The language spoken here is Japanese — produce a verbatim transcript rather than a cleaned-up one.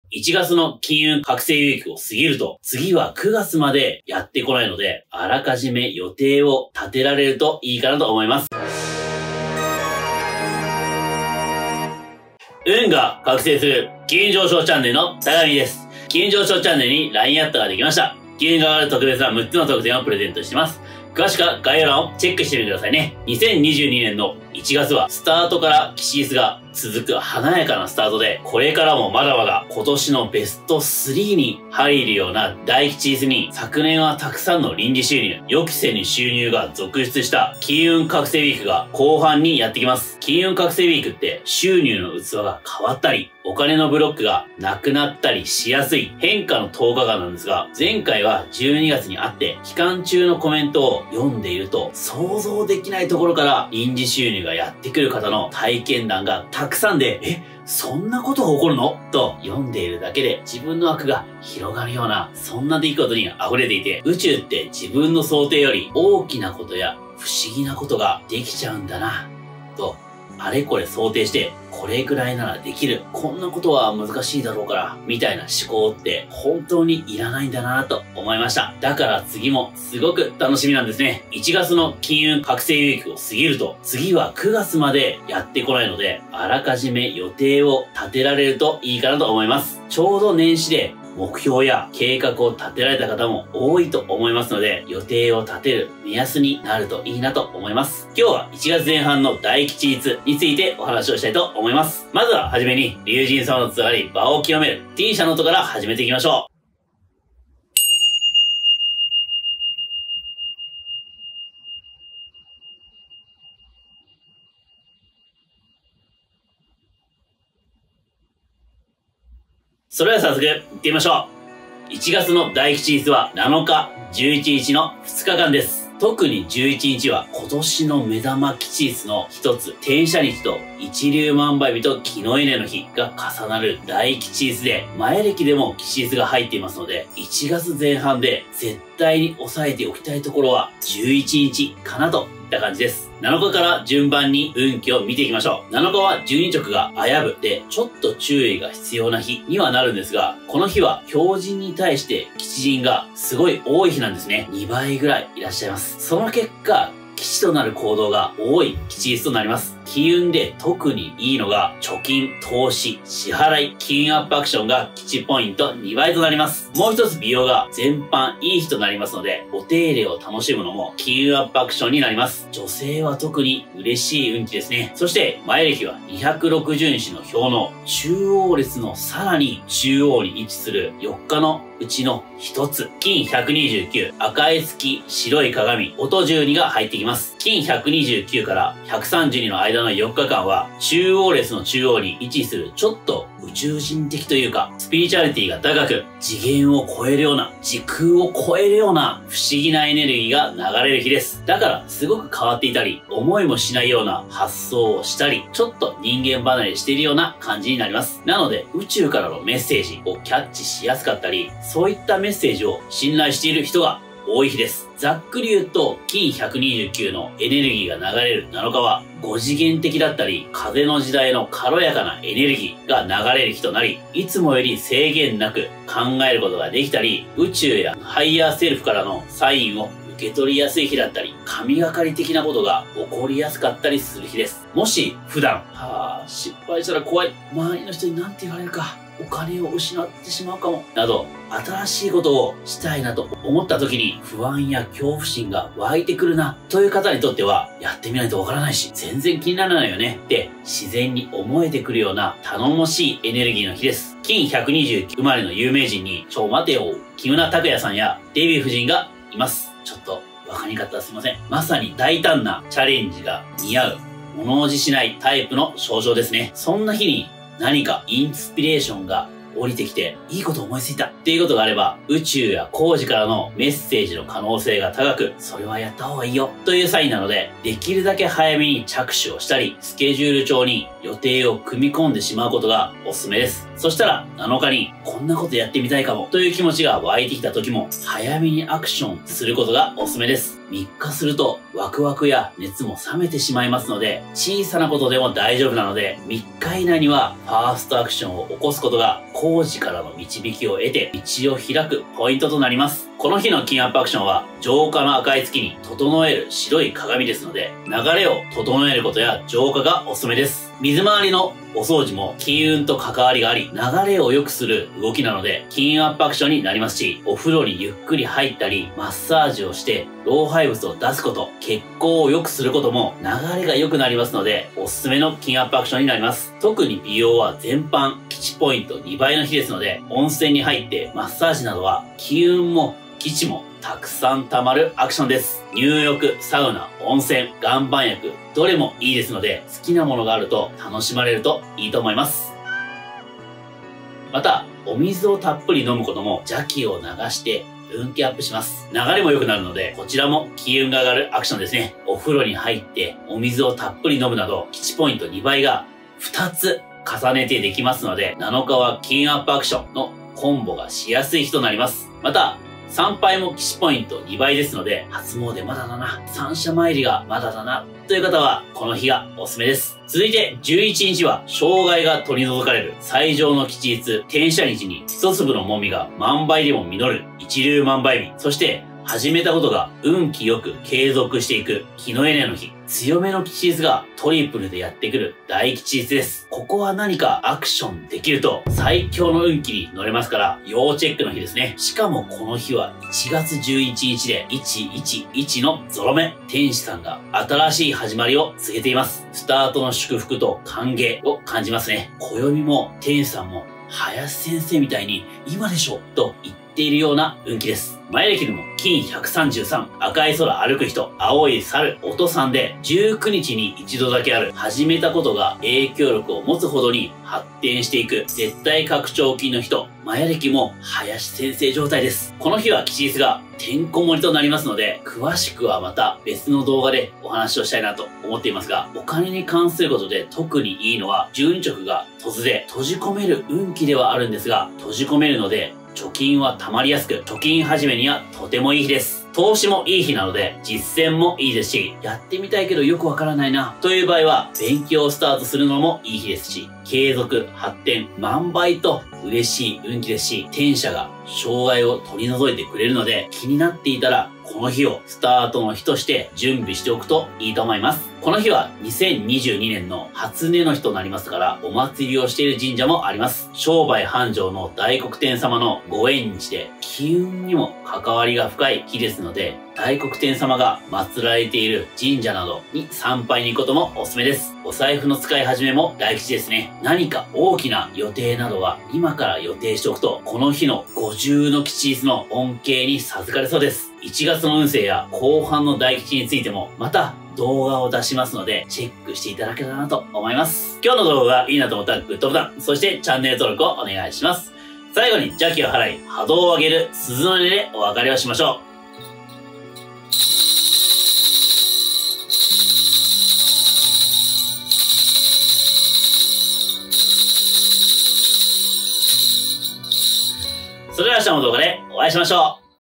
いちがつの金運覚醒ウィークを過ぎると、次はくがつまでやってこないので、あらかじめ予定を立てられるといいかなと思います。運が覚醒する金運上昇チャンネルの高見です。金運上昇チャンネルに ライン アットができました。金運が上がる特別なむっつの特典をプレゼントしています。詳しくは概要欄をチェックしてみてくださいね。にせんにじゅうにねんのいちがつはスタートからキシースが続く華やかなスタートで、これからもまだまだ今年のベストスリーに入るような大吉日に、昨年はたくさんの臨時収入、予期せぬ収入が続出した金運覚醒ウィークが後半にやってきます。金運覚醒ウィークって収入の器が変わったり、お金のブロックがなくなったりしやすい変化のとおかかんなんですが、前回はじゅうにがつにあって、期間中のコメントを読んでいると、想像できないところから臨時収入がやってくる方の体験談がたくさんで、え、そんなことが起こるのと読んでいるだけで自分の枠が広がるような、そんな出来事に溢れていて、宇宙って自分の想定より大きなことや不思議なことができちゃうんだな、と、あれこれ想定して、これくらいならできる。こんなことは難しいだろうから、みたいな思考って本当にいらないんだなと思いました。だから次もすごく楽しみなんですね。いちがつの金運覚醒ウィークを過ぎると、次はくがつまでやってこないので、あらかじめ予定を立てられるといいかなと思います。ちょうど年始で目標や計画を立てられた方も多いと思いますので、予定を立てる目安になるといいなと思います。今日はいちがつぜん半の大吉日についてお話をしたいと思います。まずははじめに、龍神様のつがり場を清める T 社の音から始めていきましょう。それでは早速行ってみましょう。いちがつの大吉日はなのか、じゅういちにちのふつかかんです。特にじゅういちにちは今年の目玉吉日の一つ、天赦日と一粒万倍日と木の稲の日が重なる大吉日で、前歴でも吉日が入っていますので、いちがつぜん半で絶対に押さえておきたいところはじゅういちにちかなといった感じです。なのかから順番に運気を見ていきましょう。なのかはじゅうに直が危ぶで、ちょっと注意が必要な日にはなるんですが、この日は強人に対して吉人がすごい多い日なんですね。にばいぐらいいらっしゃいます。その結果、吉となる行動が多い吉日となります。金運で特にいいのが、貯金、投資、支払い、金アップアクションが吉ポイントにばいとなります。もう一つ美容が全般いい日となりますので、お手入れを楽しむのも金運アップアクションになります。女性は特に嬉しい運気ですね。そして、前歴はにひゃくろくじゅうにちの表の中央列のさらに中央に位置するよっかのうちの一つ、金ひゃくにじゅうきゅう、赤い月、白い鏡、音じゅうにが入ってきます。金ひゃくにじゅうきゅうからひゃくさんじゅうにの間のよっかかんは、中央列の中央に位置するちょっと宇宙人的というか、スピリチュアリティが高く、次元を超えるような、時空を超えるような不思議なエネルギーが流れる日です。だから、すごく変わっていたり、思いもしないような発想をしたり、ちょっと人間離れしているような感じになります。なので、宇宙からのメッセージをキャッチしやすかったり、そういったメッセージを信頼している人が多い日です。ざっくり言うと、金ひゃくにじゅうきゅうのエネルギーが流れるなのかは、ご次元的だったり、風の時代の軽やかなエネルギーが流れる日となり、いつもより制限なく考えることができたり、宇宙やハイヤーセルフからのサインを受け取りやすい日だったり、神がかり的なことが起こりやすかったりする日です。もし、普段、はぁ、失敗したら怖い、周りの人に何て言われるか、お金を失ってしまうかも、など、新しいことをしたいなと思った時に不安や恐怖心が湧いてくるな、という方にとっては、やってみないとわからないし、全然気にならないよね、って自然に思えてくるような頼もしいエネルギーの日です。金ひゃくにじゅうきゅう生まれの有名人に、ちょ待てよ、木村拓哉さんやデヴィ夫人がいます。ちょっと、わかりにかったらすいません。まさに大胆なチャレンジが似合う、物おじしないタイプの象徴ですね。そんな日に、何かインスピレーションが降りてきて、いいこと思いついたっていうことがあれば、宇宙や工事からのメッセージの可能性が高く、それはやった方がいいよというサインなので、できるだけ早めに着手をしたり、スケジュール帳に予定を組み込んでしまうことがおすすめです。そしたら、なのかに、こんなことやってみたいかもという気持ちが湧いてきた時も、早めにアクションすることがおすすめです。 みっかするとワクワクや熱も冷めてしまいますので、小さなことでも大丈夫なので、みっか以内にはファーストアクションを起こすことが工事からの導きを得て道を開くポイントとなります。この日の金アップアクションは浄化の赤い月に整える白い鏡ですので、流れを整えることや浄化がおすすめです。水回りのお掃除も金運と関わりがあり、流れを良くする動きなので、金アップアクションになりますし、お風呂にゆっくり入ったり、マッサージをして、老廃物を出すこと、血行を良くすることも流れが良くなりますので、おすすめの金アップアクションになります。特に美容は全般、基地ポイントにばいの日ですので、温泉に入ってマッサージなどは、金運も基地もたくさん溜まるアクションです。入浴、サウナ、温泉、岩盤浴、どれもいいですので、好きなものがあると楽しまれるといいと思います。また、お水をたっぷり飲むことも邪気を流して運気アップします。流れも良くなるので、こちらも金運が上がるアクションですね。お風呂に入ってお水をたっぷり飲むなど、基地ポイントにばいがふたつ重ねてできますので、なのかは金アップアクションのコンボがしやすい日となります。また、参拝も基地ポイントにばいですので、初詣まだだな、三社参りがまだだな、という方は、この日がおすすめです。続いて、じゅういちにちは、障害が取り除かれる、最上の吉日、天赦日に、一粒のもみが万倍でも実る、一粒万倍日、そして、始めたことが運気よく継続していく日のエネの日。強めの吉日がトリプルでやってくる大吉日です。ここは何かアクションできると最強の運気に乗れますから要チェックの日ですね。しかもこの日はいちがつじゅういちにちでいちいちいちのゾロ目。天使さんが新しい始まりを告げています。スタートの祝福と歓迎を感じますね。暦も天使さんも林先生みたいに今でしょと言っているような運気です。前歴でも金ひゃくさんじゅうさん、赤い空歩く人、青い猿、音さんでじゅうくにちに一度だけある始めたことが影響力を持つほどに発展していく絶対拡張金の人、マヤ歴も林先生状態です。この日は吉日がてんこ盛りとなりますので、詳しくはまた別の動画でお話をしたいなと思っていますが、お金に関することで特にいいのは、じゅうに直が突然閉じ込める運気ではあるんですが、閉じ込めるので、貯金は溜まりやすく、貯金始めにはとてもいい日です。投資もいい日なので、実践もいいですし、やってみたいけどよくわからないな、という場合は、勉強をスタートするのもいい日ですし、継続、発展、万倍と嬉しい運気ですし、天赦が障害を取り除いてくれるので、気になっていたら、この日をスタートの日として準備しておくといいと思います。この日はにせんにじゅうにねんの初音の日となりますから、お祭りをしている神社もあります。商売繁盛の大黒天様のご縁日で、機運にも関わりが深い日ですので、大黒天様が祀られている神社などに参拝に行くこともおすすめです。お財布の使い始めも大吉ですね。何か大きな予定などは今から予定しておくと、この日の五重の吉日の恩恵に授かれそうです。いちがつの運勢や後半の大吉についても、また動画を出しますので、チェックしていただけたらなと思います。今日の動画がいいなと思ったらグッドボタン、そしてチャンネル登録をお願いします。最後に邪気を払い、波動を上げる鈴の音でお別れをしましょう。それでは明日の動画でお会いしましょう。